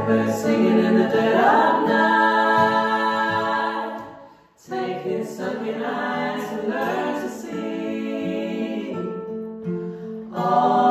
Blackbird singing in the dead of night. Take his sunken eyes and learn to see.